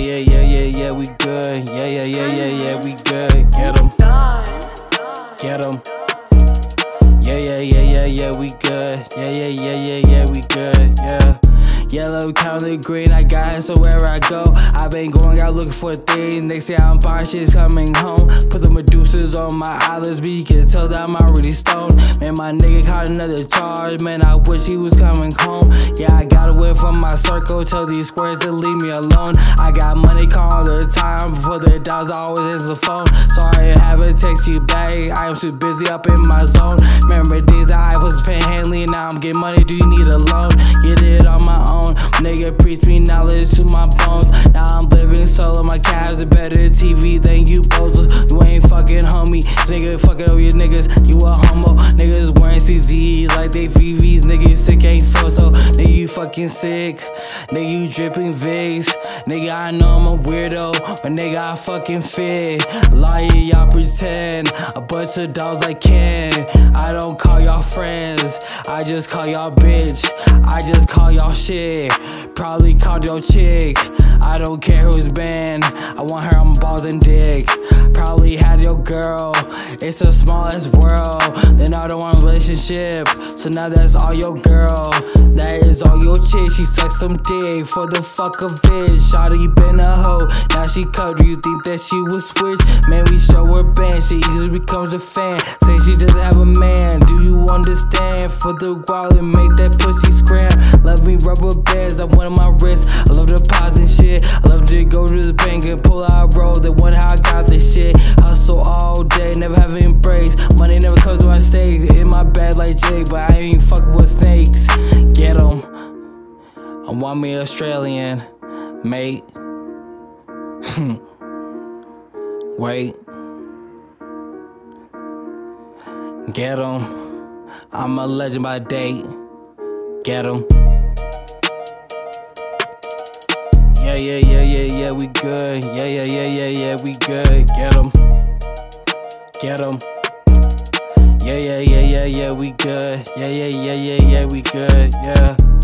Yeah, we good. Yeah, we good. Get 'em. Get 'em. Yeah, we good. Yeah, we good. Yeah. Yellow, counter green, I got it, so where I go, I been going out looking for things. They say I'm bar, shit's coming home. Put the Medusas on my eyelids, but you can tell that I'm already stoned. Man, my nigga caught another charge, man, I wish he was coming home. Yeah, I got away from my circle, tell these squares to leave me alone. I got money call all the time, before the dogs I always answer the phone. Sorry I haven't text you back, I am too busy up in my zone. Remember days I was panhandling, now I'm getting money, do you need a loan? Get it on my own. Nigga preach me knowledge to my bones. Now I'm living solo, my cabs are better TV than you bozos. You ain't fucking homie, nigga fucking over your niggas, you a homo. Niggas wearing CZs like they VVs, nigga sick ain't feel so. Nigga you fucking sick, nigga you dripping Vicks. Nigga I know I'm a weirdo, but nigga I fucking fit. Lie, y'all pretend, a bunch of dogs like Ken. I don't call y'all friends, I just call y'all bitch. I just call y'all shit. Probably called your chick. I don't care who's been, I want her on balls and dick. Probably had your girl, it's the smallest world. Then I don't want a relationship, so now that's all your girl. That is all your chick, she sucks some dick for the fuck of it. Shawty been a hoe, now she cut. Do you think that she would switch? Man, we show her band, she easily becomes a fan. Say she doesn't have a man, do you understand? For the gual and make that pussy scram. Love me rubber bands, I want on my wrist. I love the deposit shit, I love to go to the bank and pull out a roll. They wonder how I got this shit. Hustle all day, never having breaks. Money never comes when I stay in my bag like Jake, but I ain't fucking with snakes. Get 'em. I want me Australian, mate. Wait. Get 'em. I'm a legend by date. Get 'em. Yeah, we good. Yeah, we good. Get 'em. Get 'em. Yeah, we good. Yeah, we good. Yeah.